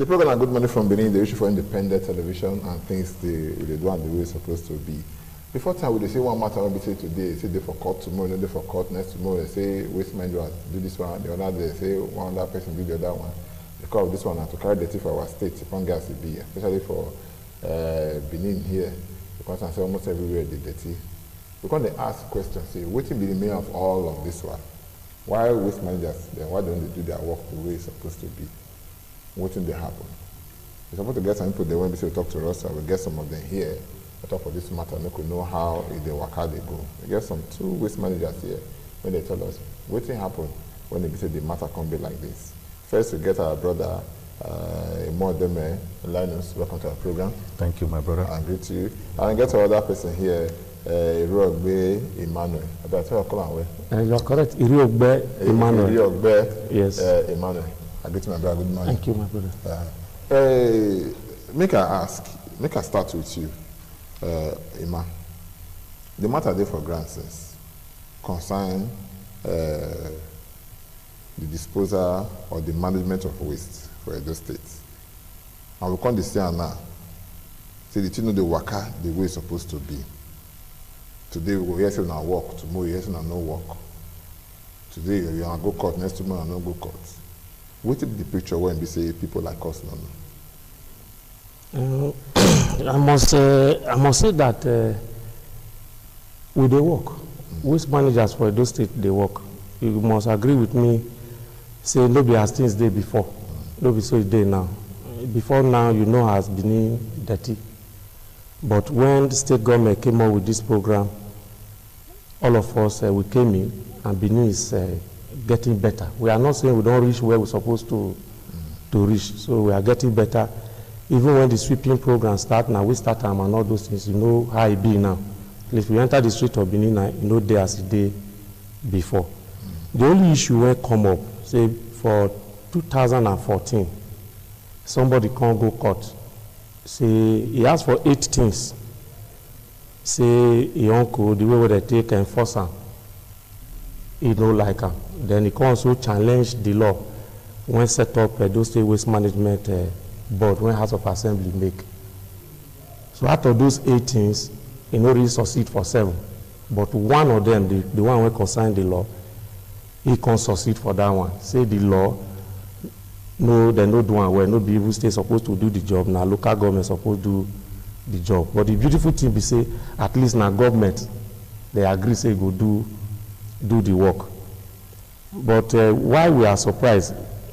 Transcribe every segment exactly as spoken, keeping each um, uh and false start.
The program are Good Morning from Benin, the issue for independent television and things they, they do and the way it's supposed to be. Before time, we say one matter, we say today, say they for court tomorrow, no day for court next tomorrow, they say waste managers do this one, the other day, say one other person do the other one. Because of this one, and to carry dirty for our state, upon gas it be, especially for uh, Benin here, because I say almost everywhere they dirty. Because they ask questions, say, what will be the meaning of all of this one? Why waste managers, then why don't they do their work the way it's supposed to be? What will they happen? We're supposed to get some people there when we say talk to us, so we'll get some of them here. I talk for this matter, we could know how if they work, how they go. We get some two waste managers here when they tell us what will happen when they say the matter can be like this. First, we get our brother, uh, Imodeme Linus. Welcome to our program. Thank you, my brother. I greet you. And get another person here, uh, Iriogbe Emmanuel. I better tell you, call away. Uh, you're correct, Iriogbe Emmanuel. Iriogbe yes. uh, Emmanuel. I greet you, my brother. Good morning. Thank you, my brother. Uh, uh, make I ask, make I start with you, uh, Emma. The matter there for grants concern uh, the disposal or the management of waste for Edo State. And we come to see now, say the thing know the worker the way it's supposed to be. Today we go hear say na work, tomorrow we hear say na no work. Today you are go court, next tomorrow no go court. What is the picture when we say people like us no? Uh, I must uh, I must say that uh, with the work, mm. waste managers for Edo State they work. You must agree with me. Say no be as things day before, mm. no be so day now. Before now, you know, has been dirty. But when the state government came up with this program, all of us uh, we came in, and Benin is uh, getting better. We are not saying we don't reach where we're supposed to mm. to reach. So we are getting better. Even when the sweeping program start now, we start them and all those things. You know how it be now. If we enter the street of Benin now, you know there as it day before. Mm. The only issue will come up, say for two thousand fourteen, somebody can't go court. Say he asked for eight things. Say he uncle the way where they take and enforce them. He don't like them. Then he can also challenge the law when set up uh, those state waste management uh, board when House of Assembly make. So out of those eight things, he no really succeed for seven. But one of them, the, the one who concern the law, he can succeed for that one. Say the law, no, they no do one well, no be even state supposed to do the job, now local government supposed to do the job. But the beautiful thing be say, at least now government, they agree say go do do the work. But uh, why we are surprised,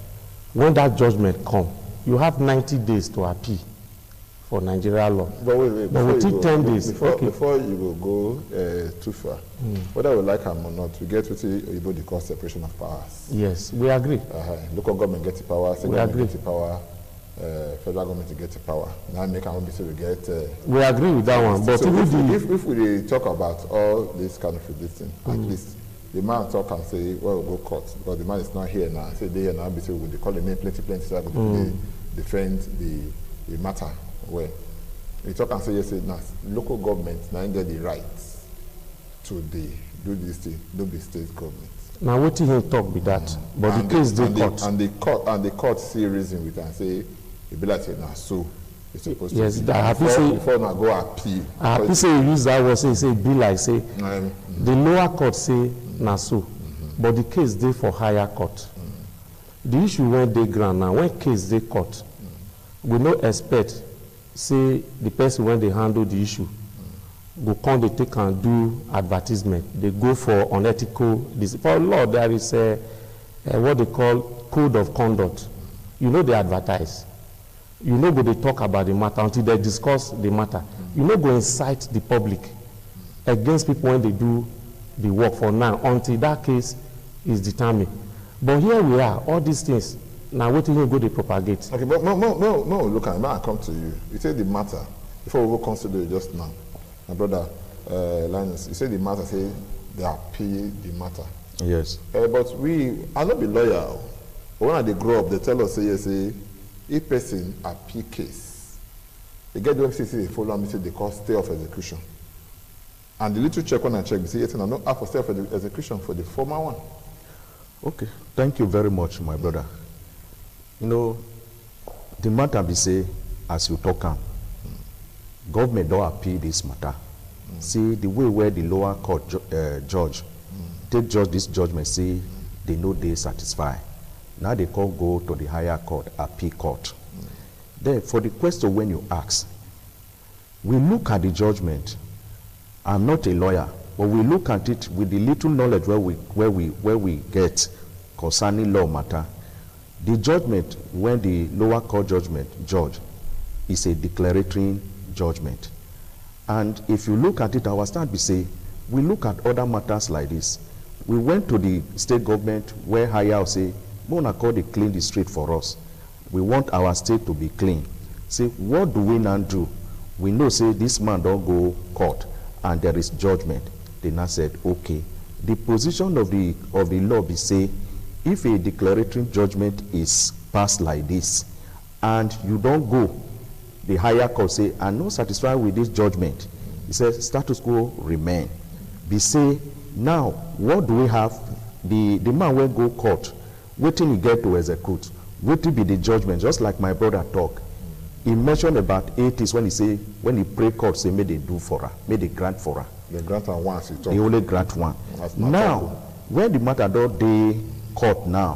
when that judgment come, you have ninety days to appeal for Nigeria law. But wait, wait, but within ten days, before, okay. before you will go uh, too far, mm. whether we like them or not, we get to see Igbo the cause separation of powers. Yes, we agree. Uh-huh. Local government gets the power, state we government agree. gets the power, uh, federal government gets the power. Now make our say we get. Uh, we agree with that one, but so if, the, if, if we talk about all this kind of this thing, mm. at least the man talk and say, well, we'll go court because the man is not here now. Say they here now, say we call him plenty, plenty, so mm. defend the the matter where. We talk and say, yes, now local government now get the rights to the, do this thing, do the state government. Now what he talk be that, mm. but and the case the, they court. And the court and the court see reason with and say, it be like now so it's supposed yes, to be. Yes, before, say, before now go appeal. I happy say you use that word say say be like say um, mm. the lower court say mm-hmm. now so, mm-hmm. but the case they for higher court. Mm. The issue when they grant now when case they court, mm. we no expect. Say the person when they handle the issue mm. go come they take and do advertisement. They go for unethical. This for law there is a, a what they call code of conduct. Mm. You know they advertise. You know go they talk about the matter until they discuss the matter. Mm. You know go incite the public mm. against people when they do the work for now until that case is determined. But here we are. All these things. Now, what do you go to propagate? Okay, but no, no, no, no. Look, I'm going to come to you. You say the matter before we go consider it just now. My brother uh, Linus, you say the matter. Say they appeal the matter. Yes. Uh, but we, I not be lawyer. But when they grow up, they tell us say yes, say if person appeal case, they get the M C C they follow me say they call stay of execution. And the little check when I check, we say yes, and I no ask for stay of execution for the former one. Okay. Thank you very much, my brother. You know, the matter be say, as you talk am, government don appeal this matter. Mm. See the way where the lower court ju uh, judge mm. take judge this judgment, say mm. they know they satisfy. Now they can't go to the higher court, appeal court. Mm. Then for the question when you ask, we look at the judgment. I'm not a lawyer, but we look at it with the little knowledge where we where we where we get concerning law matter. The judgment, when the lower court judgment judge, is a declaratory judgment. And if you look at it, our stand be say, we look at other matters like this. We went to the state government where higher say, Mona call they clean the street for us. We want our state to be clean. Say, what do we now do? We know say this man don't go court and there is judgment. They now said, okay. The position of the of the law be say, if a declaratory judgment is passed like this, and you don't go, the higher court say, I'm not satisfied with this judgment. He says, status quo remain. Be say, now, what do we have? The, the man will go court, waiting he get to execute. Waiting be the judgment, just like my brother talk. He mentioned about eighties when he say, when he pray court, say, may they do for her, may they grant for her. They grant her once, he talk. They only grant one. Now, when the matter don't they court now,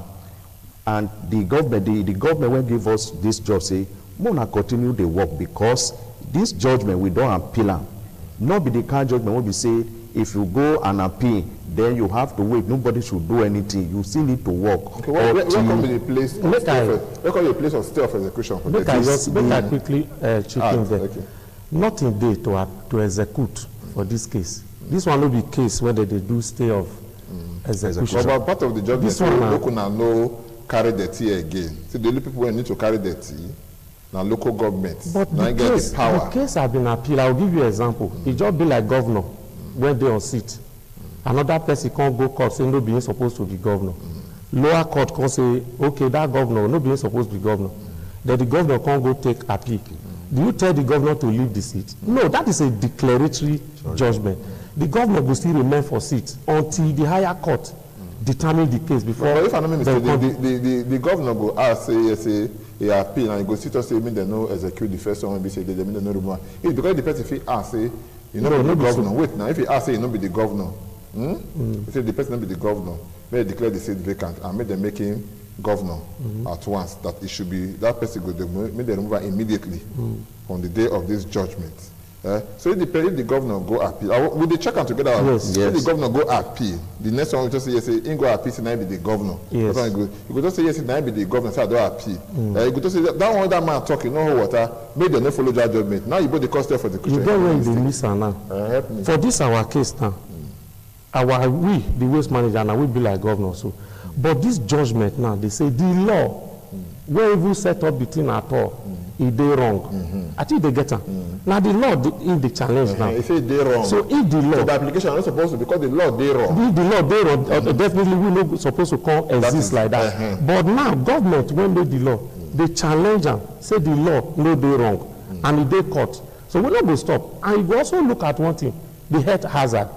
and the government, the, the government will give us this job, say, Mona continue the work because this judgment we don't appeal am. Not be the kind judgment will be said, if you go and appeal, then you have to wait. Nobody should do anything. You still need to work. Okay, where, where, where come be the place? Of Make I, where come be the place of stay of execution? For make I just make I quickly uh, chip ah, in there. Okay. Nothing there to uh, to execute for this case. Mm. This one will be case where they, they do stay of mm. execution. But part of the judgment, this one we could now no carry the tea again. See, the only people who need to carry the tea. Now local government. But the case, the, the case have been appealed. I'll give you an example. Mm. It just be like governor mm. when they on seat. Mm. Another person can't go court saying no being supposed to be governor. Mm. Lower court can say, okay, that governor no being supposed to be governor. Mm. Then the governor can't go take appeal. Mm. Do you tell the governor to leave the seat? Mm. No, that is a declaratory Sorry. judgment. Mm. The governor will still remain for seat until the higher court mm. determine the case before. But if I know mistake, the, the, the, the, the governor go ask say say. He appeal and he go sit us say mean they no execute the first one be say they mean they no remove. It's because the person if he ask say you know no, be the governor. So. Wait now if he ask say you no be the governor, hmm? Mm. He say the person no be the governor, may they declare the seat vacant and make them make him governor mm-hmm. at once. That it should be that person go they make they remove her immediately mm. on the day of this judgment. Uh, so if the, if the governor go appeal, uh, will they check them together? Yes. If yes. the governor go appeal, the next one will just say yes, he go appeal, say now be the governor. Yes. That's go, you go just say yes, now be the governor, say I don't appeal. Mm. Uh, you go just say that, that one that man talking, no water, made them not follow that judgment. Now you put the cost there for the question. You get where you miss her now. Uh, help me. For this our case now, mm. our we the waste manager now we be like governor so, mm. but this judgment now they say the law mm. where even set up between at all. Mm. If they wrong, mm-hmm. I think they get them. Mm. Now the law in the challenge uh-huh. now. If they wrong, so if the law, so the application is not supposed to because the law they wrong. If the law they wrong, mm-hmm. uh, definitely we not supposed to come exist that is, like that. Uh-huh. But now government when they the law, mm. they challenge them, say the law no they wrong, mm. and if they court. So we not go stop. And you also look at one thing, the health hazard.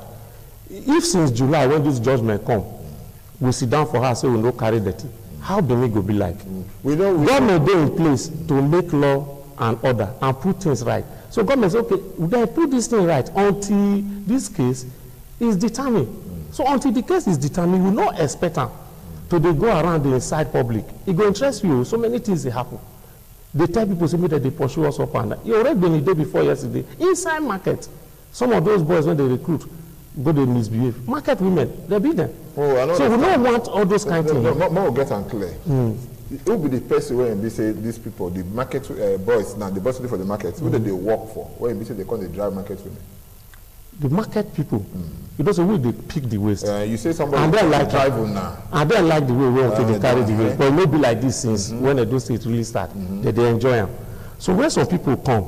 If since July when this judgment come, mm. we sit down for her say we no carry that. Mm. How Benin go be like? Mm. We don't. We government dey in place mm. to make law and order and put things right. So government say, okay, they put this thing right until this case is determined. Mm. So until the case is determined, we not expect them mm. to they go around the inside public. It go interest you. So many things they happen. They tell people say that they pursue us up and down. You already been the day before yesterday inside market. Some of those boys when they recruit, go they misbehave. Market women, they beat them. Oh, I know so we don't want all those kind of things. More, more get and clear. Mm. Who be the person when they say these people, the market uh, boys now, the boys for the market, mm. who do they work for? When they say they call the drive market women? The market people, mm. you know, so we they pick the waste. Uh, you say somebody and they like drive now. And they like the way we want uh, to carry the waste. Uh, but it may be like this since mm-hmm. when the do state really start, mm-hmm. that they enjoy them. So when some people come,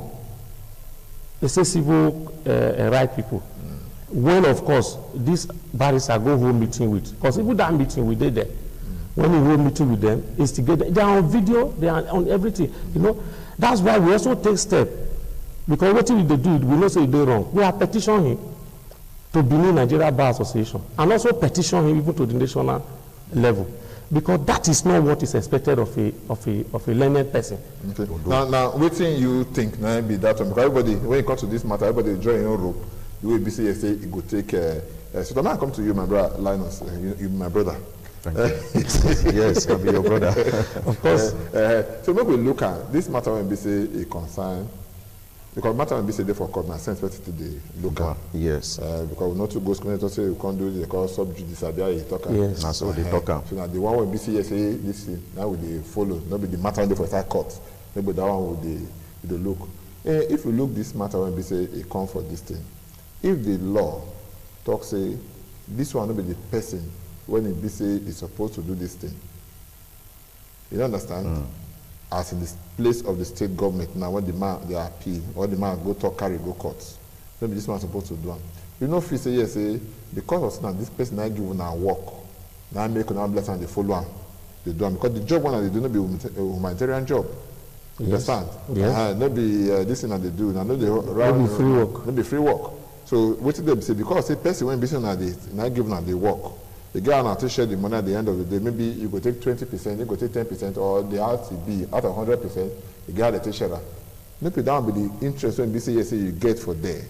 they say civil uh, right people. Mm. When of course this barrister go home meeting with, because even that meeting we did there. When we were meeting with them, instigate, they are on video, they are on everything. You know, that's why we also take step. Because what they do, we know say they wrong. We have petitioned him to Benin Nigeria Bar Association and also petition him even to the national level. because that is not what is expected of a of a of a learned person. Okay. Now, now, what thing you think now be that one? Because everybody, when it comes to this matter, everybody draw your own rope. The way B C S say it go take. Uh, uh, so now I come to you, my brother Linus. Uh, you, you, my brother. Thank you. Yes, I'll be your brother. Of course. Uh, uh, so maybe we look at this matter when B C a concern. Because matter when B C there for court, my sense better to the local. Yes. Uh, because we not to go school, to say we can't do it. Because sub judice abia he talk. Yes. That's what they Uh, talk. So now the one when B C say this thing, now we dey follow. Not be the matter when they for that court. Maybe that one would they they look. Uh, if you look this matter when B C a come for this thing, if the law talk say this one not be the person when it B C is supposed to do this thing, you don't understand? Mm. As in the place of the state government now, when the man they appeal or the man go talk carry go court, maybe this man supposed to do it. You know, if you say yes, say because of now this person I give now work, now make now bless and they follow am, they do am because the job one they do not be a humanitarian job. You Yes. understand? Yes. Uh, not be uh, this thing that they do now. No, they No be free work. No be free work. So what did they say? Because say person when business now they now give now they work. The guy now to share the money at the end of the day. Maybe you go take twenty percent, you go take ten percent, or the out to be out of hundred percent. The guy that take share. Maybe that will be the interest when B C S you get for there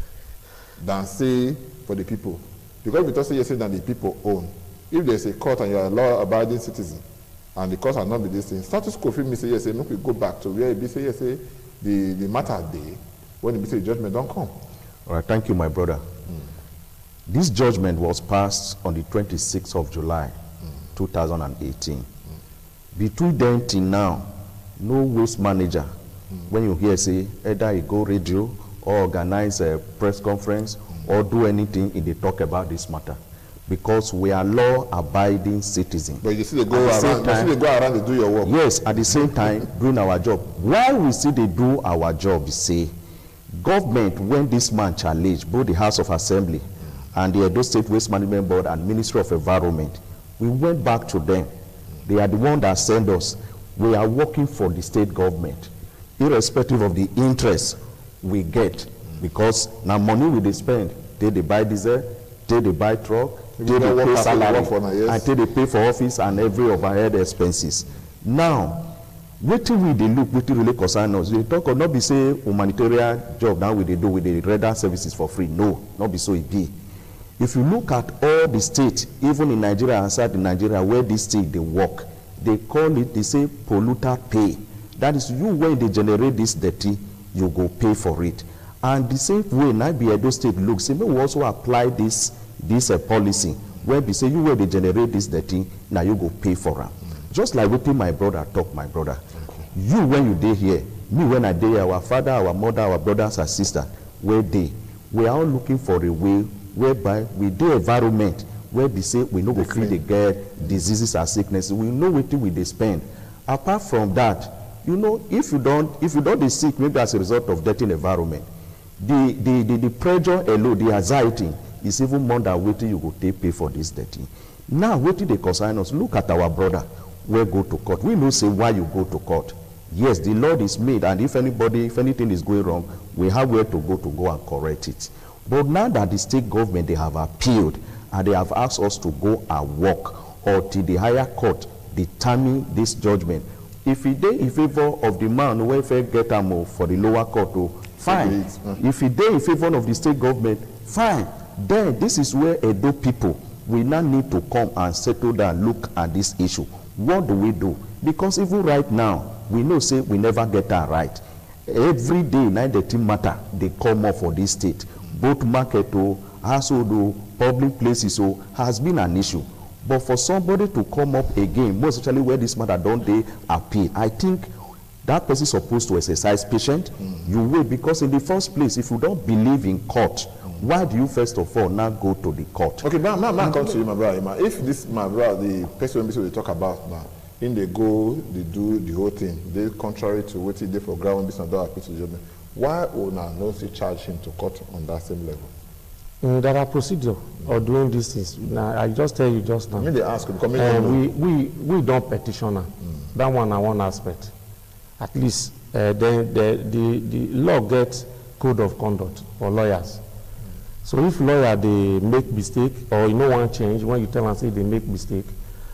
than say for the people. Because if you talk say yes, than the people own. If there's a court and you're a law-abiding citizen, and the court has not be this thing, status quo fit me say yes, make we go back to where B C S say the the matter day when the B C S judgment don't come. All right, thank you, my brother. Mm. This judgment was passed on the twenty-sixth of July, mm. two thousand eighteen. Mm. Between then till now, no waste manager, mm. when you hear say either you go radio or organize a press conference mm. or do anything in the talk about this matter, because we are law-abiding citizens. But you see they go around, you see they go around to do your work. Yes, at the same time doing our job. Why we see they do our job, say, government, when this man challenged both the House of Assembly mm. and the Edo State Waste Management Board and Ministry of Environment, we went back to them. Mm. They are the one that sent us. We are working for the state government, irrespective of the interest we get, mm. because now money we they spend, they they buy diesel, they they buy truck, they they pay salary, now, yes. and they they pay for office and every overhead expenses. Now, wetin we dey look, wetin really concern us, they talk of not be say humanitarian job now we dey do with the radar services for free. No, not be so e be. If you look at all the states, even in Nigeria and outside in Nigeria, where this state they work, they call it, they say polluter pay. That is, you when they generate this dirty, you go pay for it. And the same way, now be Edo State looks, say, we also apply this this uh, policy, where we say you when they generate this dirty, now you go pay for it. Mm. Just like what my brother talk, my brother. Okay. You when you dey here, me when I dey here, our father, our mother, our brothers and sisters, where they, we are all looking for a way whereby we do environment where we say we no go fit dey get diseases and sicknesses. We know wetin we dey spend. Apart from that, you know, if you don't if you don't dey sick maybe as a result of dirty environment, the the the, the pressure alone, the anxiety is even more than wetin you go take pay for this dirty. Now wetin dey concern us, look at our brother wey go to court. We know say why you go to court. Yes, the law is made, and if anybody, if anything is going wrong, we have where to go to go and correct it. But now that the state government, they have appealed and they have asked us to go and work or till the higher court determine this judgment. If it dey in favor of the man who will get am for the lower court, oh, fine. Mm-hmm. If it dey in favor of the state government, fine. Then this is where Edo people we now need to come and settle down, look at this issue. What do we do? Because even right now, we know say we never get that right. Every day, now the team matter, they come up for this state. Both market, oh, household, oh, public places, oh, has been an issue. But for somebody to come up again, most especially where this matter don't they appeal, I think that person is supposed to exercise patience. Mm. You wait, because in the first place, if you don't believe in court, mm. why do you first of all now go to the court? Okay, but man, man, come to you, my brother. If this, my brother, the person we talk about now, in they go, they do the whole thing, they contrary to what he did for ground business and appeal to judgment. Why would now not charge him to court on that same level? Mm, there are procedures mm. of doing these things. Now, I just tell you just now. I mean, they ask because uh, we, we, we don't petition her. Mm. That one, on one aspect. At least, uh, then the, the, the law gets code of conduct for lawyers. Mm. So if lawyer, they make mistake, or you know one change, when you tell them, say they make mistake,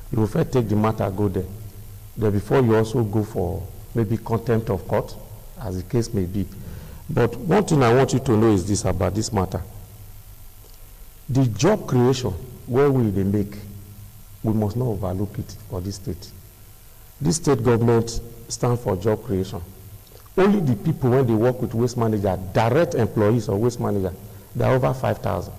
you will first take the matter, go there. Then before you also go for maybe contempt of court, as the case may be. But one thing I want you to know is this about this matter. The job creation, where we they make, we must not overlook it for this state. This state government stands for job creation. Only the people, when they work with waste manager, direct employees of waste manager, they are over five thousand.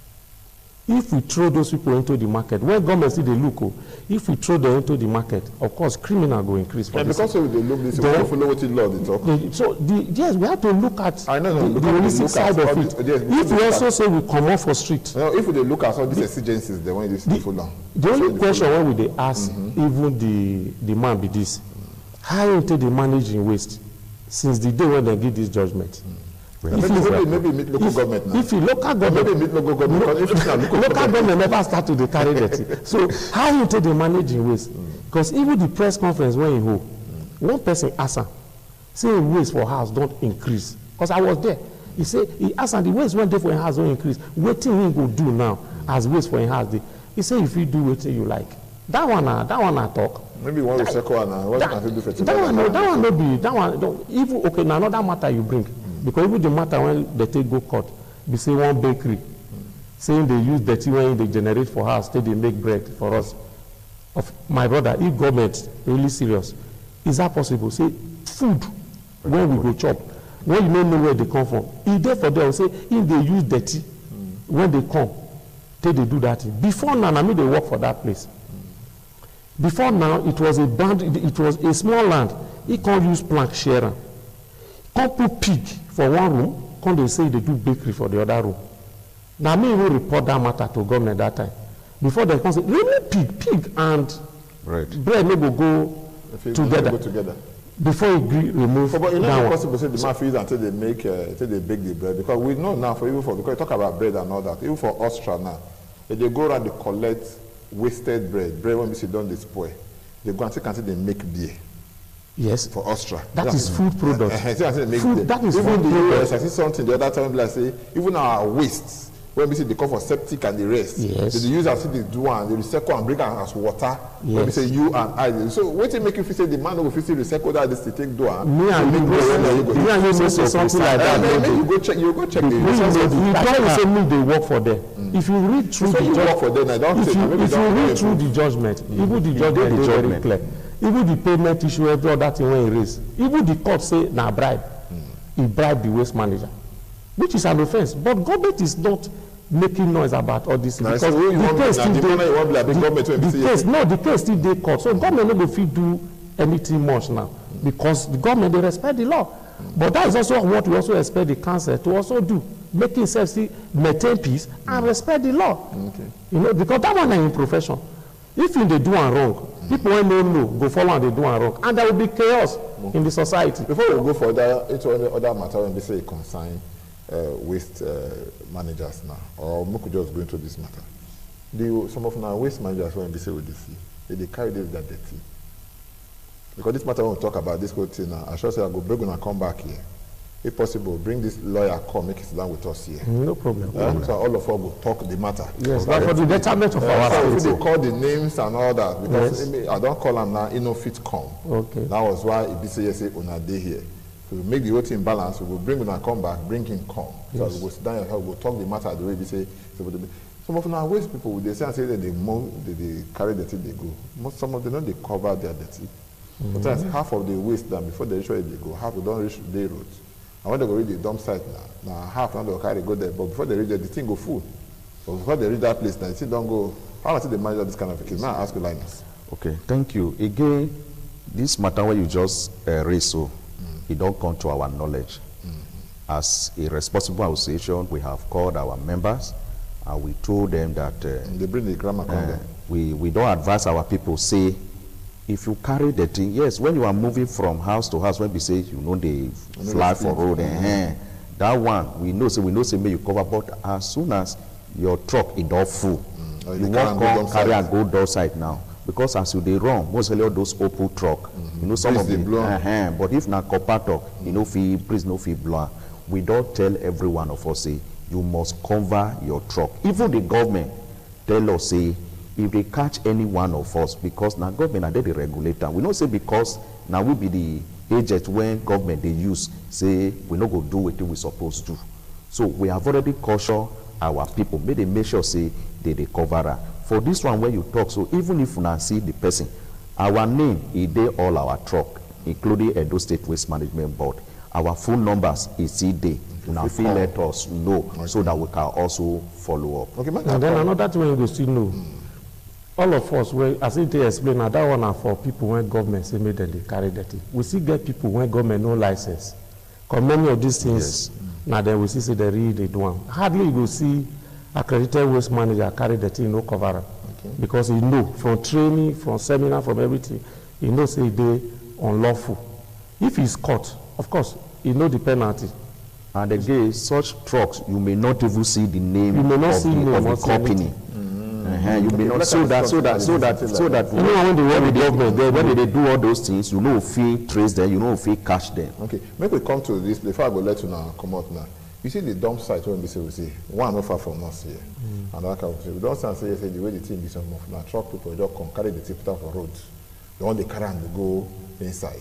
If we throw those people into the market, when government see they look, oh, if we throw them into the market, of course, criminal will increase. For yeah, because of the look, this, we don't follow what the law they talk. The, so, the, yes, we have to look at I know, no, the, the holistic side of it. The, yes, if we also at, say we come off for street. No, if we look at all these exigencies, they want this to follow. The only question when we they ask, mm-hmm. even the, the man be this, how into the managing waste since the day when they give this judgment? Mm. Maybe, maybe, maybe meet local if, government now. If you local government, maybe meet local government. Lo if local, local government never start to the carry dirty. So how into the managing waste? Because mm. even the press conference when you hold, mm. one person asked him, say waste for house don't increase. Because I was there. He said, he asked him, the waste when they for a house don't increase. What thing we go do now mm. as waste for a house? They, he said, if you do what you like. That one, uh, that one I talk. Maybe one will second one. Uh, what that, can do for that one, no, that one no be, that one, don't, even, okay, now another matter you bring. Mm. Because even the matter when they take go court, they say one bakery, mm. saying they use dirty when they generate for house, they make bread for us. Of my brother, if government really serious, is that possible? Say, food, when we go chop, when you don't know where they come from, if they for them, say, if they use dirty, mm. when they come, they, they do that thing. Before now, I mean, they work for that place. Before now, it was a band, it was a small land. He can't use plank sharing. Can't put pig for one room, can't they say they do bakery for the other room. Now, me will report that matter to government that time. Before they can say, really pig, pig and right. bread maybe go together. go together. Before you remove but, but you know that it's possible to say the man feeds until they make, uh, until they bake the bread. Because we know now, for even for, because you talk about bread and all that, even for Austria now, if they go around, they collect wasted bread, bread when we see done they spoil. They go and take until they make beer. Yes. For Austria. That That's is food product. Uh, uh, make food, that is even food the U S, product. I see something the other time, like say, even our wastes, when we see they come for septic and the rest, yes. they use as they do and they recycle and bring as water. Yes. When we say you and I. So what it make you feel say the man will feel recycle that this to take do and me and you go me and you say something like that. Maybe you go check you go check the you don't say me they work for them. If you read through the judgment, if you, if you read through the judgment, even the judgment is very clear. Even the payment issue, every other thing when it is, even the court say na bribe, he bribed the waste manager, which is an offense. But government is not making noise about all this because the case still dey the case no the case still dey court, so government no go fit do anything much now because the government dey respect the law. But that is also what we also expect the council to also do. Making itself see maintain peace and respect the law. Okay. You know, because that one is in profession. If you they do one wrong, mm. people when don't know go follow and they do one wrong, and there will be chaos mm. in the society. Before we go for that, into any other matter when they say consign uh, waste uh, managers now, or we could just go into this matter. The, some of our waste managers when they say with this, they, they carry this that dirty. Because this matter when we talk about this whole thing now, I should say I go bring and come back here. If possible, bring this lawyer, come, make it down with us here. No problem. Uh, no so all of us will talk the matter. Yes, but for the betterment of uh, our so state. If they call the names and all that, because yes. I don't call them now, you know, fit come. Okay. That was why it be say, say, on a day here. So we make the whole thing balance, we will bring him come back, bring him come. So yes. we will sit down and we will talk the matter the way we say. So some of our waste people, they say and say that they, move, they, they carry the thing, they go. Most, some of them, they cover their dirty. Mm-hmm. Sometimes half of the waste done before they reach where they go, half they don't reach the roads. And when they go reach the dump site now, now half now they'll carry go there, but before they reach there, the thing go full. But before they reach that place, now the thing don't go. How much they manage this kind of a case? Now I ask you, Linus. Okay, thank you. Again, this matter where you just uh, raised, so mm. it don't come to our knowledge. Mm. As a responsible association, we have called our members and we told them that uh, they bring the grammar uh, we, we don't advise our people, say, if you carry the thing, yes, when you are moving from house to house, when we say, you know, they fly for road, mm-hmm. uh, that one, we know, so we know, say, may you cover, but as soon as your truck is all full, mm. you won't come carry and go outside now. Because as you they run, mostly all those open truck, mm-hmm. you know, some breeze of them, uh-huh, but if not copper truck, mm-hmm. you know, fee, breeze no fee blow. We don't tell every one of us, say, you must cover your truck. Even the government tell us, say, if they catch any one of us, because now government are the regulator, we don't say because now we be the agent when government they use, say we not go do what we supposed to. So we have already cautioned our people, may they make sure say they, they cover her. For this one where you talk, so even if you not see the person, our name is there all our truck, including Edo State Waste Management Board. Our phone numbers is there. Now feel let us know okay. so that we can also follow up. Okay, and then another thing we still know. Mm. All of us, well, as it explained, that one are for people when government say made them they carry that thing. We still get people when government no license. Because many of these things, yes. mm. now then we see say they really they do one. Hardly you go see accredited waste manager carry the thing no cover up. Okay. Because he know from training, from seminar, from everything, he know say they unlawful. If he's caught, of course, he know the penalty. And again, such trucks, you may not even see the name you may not of see the, of the company. Mm-hmm. Uh-huh. You may not so that so that so that so that you know when they work with government, they, when they do all those things, you know if you trace them, you know if you catch them. Okay, maybe we come to this before I go let you now come out now. You see the dump site when we say we see one not far from us here, mm. and that kind of thing. We don't stand say say the way the thing is some of now truck people just come carry the tip down for road, the one they carry and they go inside.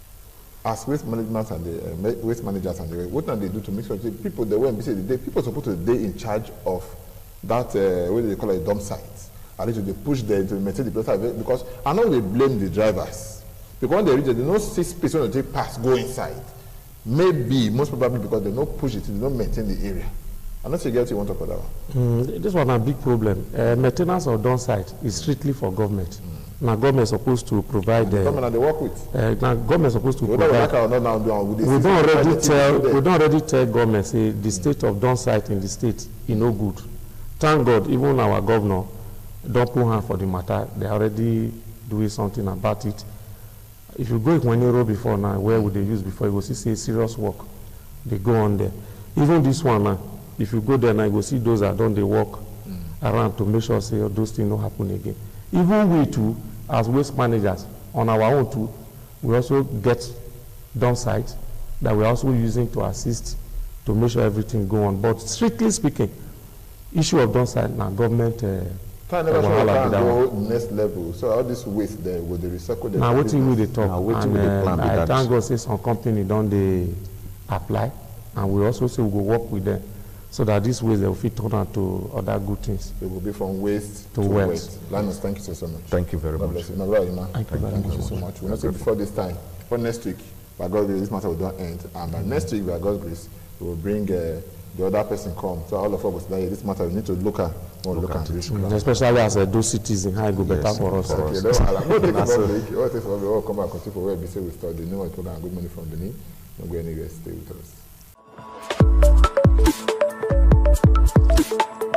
As waste management and the uh, waste managers and the what can they do to make sure the people they went say the day people supposed to be in charge of that uh, what do they call it dump site. At least they push them to maintain the place because I know they blame the drivers because when they reach it, they don't see space when they take pass go inside. Maybe most probably because they don't push it, they don't maintain the area. I'm not sure you want to talk about that one. Mm, this one a big problem. Uh, maintenance of dump site is strictly for government. Mm. Now government is supposed to provide. The government they work with. Uh, now government is supposed to we provide. Don't like not now, we don't already tell. We don't already tell government say the state of dump site in the state is no good. Thank God, even our governor don't put hand for the matter. They are already doing something about it. If you go to Wenero before now, where would they use before? You will see say serious work. They go on there. Even this one now, if you go there now, you will see those that don't they work mm. around to make sure say those things don't happen again. Even we too, as waste managers, on our own too, we also get dump sites that we're also using to assist to make sure everything go on. But strictly speaking, issue of dump site now government. Uh, Can never sure can go next level. So all this waste there will they recycle them. Now what we they talk now, and uh, I thank God say some company don't they apply, and we also say we go work with them. So that this waste they will fit turn out to other good things. It will be from waste to, to wealth. waste. Linus, thank you so, so much. Thank you very God much. Bless you. My brother, Ima, thank, thank you, thank very you so much. much. We'll not say before this time, for next week, by God's grace, this matter will not end. And by mm-hmm. next week, by God's grace, we will bring uh, the other person come. So all of us will say, this matter we need to look at more look, look at it. Mm, especially as a do citizens, how it go yes, better for us. Okay, let's take for we'll come back for where we say we start the new program. Good morning from Benin. Don't go anywhere. Stay with us.